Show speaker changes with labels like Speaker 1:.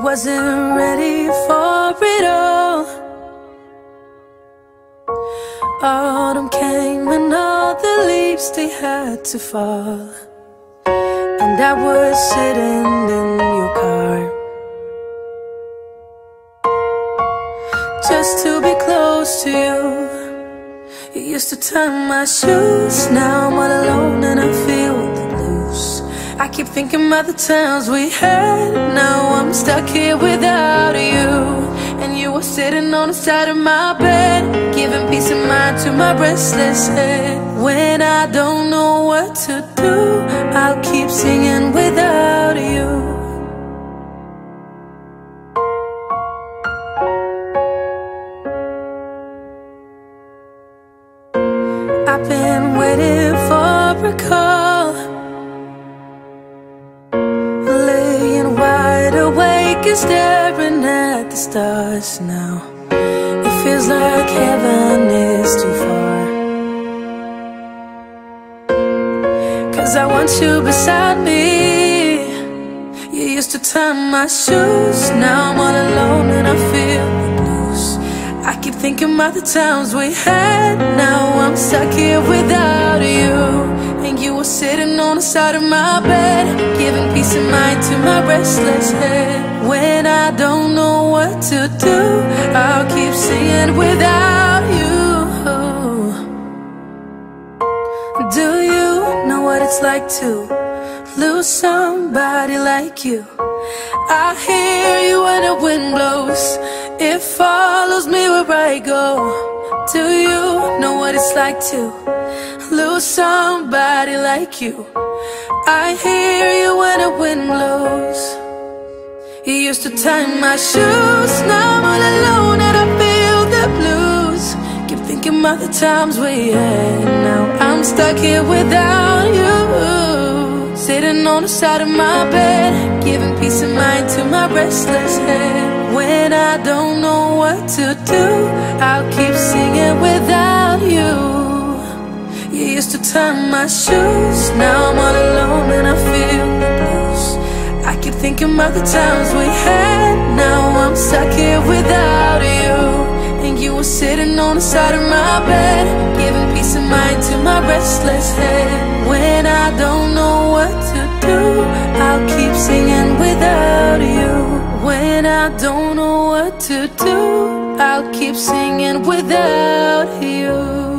Speaker 1: wasn't ready for it all. Autumn came and all the leaves, they had to fall. And I was sitting in your car, just to be close to you. You used to tie my shoes. Now I'm all alone and I feel the blues. I keep thinking about the times we had. Now I'm stuck here without you. And you were sitting on the side of my bed, giving peace of mind to my restless head. When I don't know what to do, I'll keep singing without you. I've been waiting for a call, laying wide awake and staring at the stars now. It feels like heaven is too far, 'cause I want you beside me. You used to tie my shoes. Now I'm all alone and I feel the blues. I keep thinking about the times we had. Now I'm stuck here without you. And you were sitting on the side of my bed, giving peace of mind to my restless head. When I don't know what to do, I'll keep singing without you. Do you know what it's like to lose somebody like you? I hear you when the wind blows, it follows me where I go. Do you know what it's like to lose somebody like you? I hear you when the wind blows. You used to tie my shoes. Now I'm all alone and I feel the blues. Keep thinking about the times we had. Now I'm stuck here without you, sitting on the side of my bed, giving peace of mind to my restless head. When I don't know what to do, I'll keep singing without you. You used to tie my shoes. Now I'm all alone and I feel the blues. I keep thinking about the times we had. Now I'm stuck here without you. And you were sitting on the side of my bed, giving peace of mind to my restless head. When I don't know what to do, I'll keep singing without you. When I don't know what to do, I'll keep singing without you.